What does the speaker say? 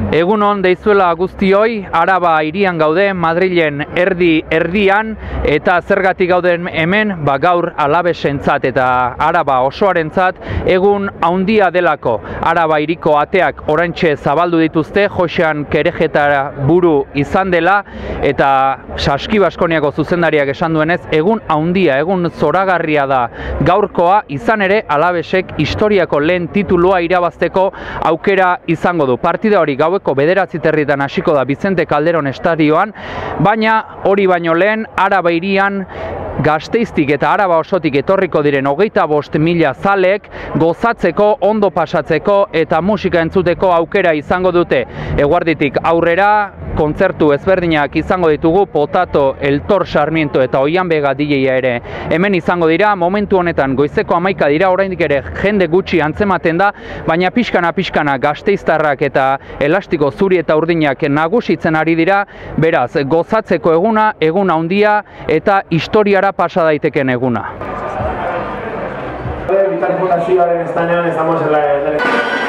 Egun on deizuela guztioi, Araba hirian gaude, Madrilen erdian, eta zergatik gauden hemen, gaur alabesentzat eta Araba osoarentzat egun handia delako. Araba hiriko ateak oraintxe zabaldu dituzte, Josean Kerejetara buru izan dela, eta Saski Baskoniako zuzendariak esan duenez, egun handia, egun zoragarria da gaurkoa, izan ere Alabesek historiako lehen titulua irabazteko aukera izango du. Partida hori gaueko 9:00 hasiko da Vicente Calderón estadioan, baina hori baino lehen Araba hirian Gasteiztik eta Araba osotik etorriko diren 25.000 zalek gozatzeko, ondo pasatzeko eta musika entzuteko aukera izango dute. Eguerditik aurrera kontzertu ezberdinak izango ditugu, Potato, El Tor Sarmiento eta Oian Bega DJ-a ere hemen izango dira. Momentu honetan goizeko 11 dira, oraindik ere jende gutxi antzematen da, baina pixkana gasteiztarrak eta elastiko zuri eta urdinak nagusitzen ari dira. Beraz, gozatzeko eguna, egun handia eta historiara pasa daiteken eguna. Vital Fundazioaren estanean estamos en la